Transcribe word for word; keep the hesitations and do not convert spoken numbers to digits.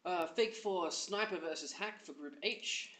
Uh, FXOIS Sniper versus Hack for Group H.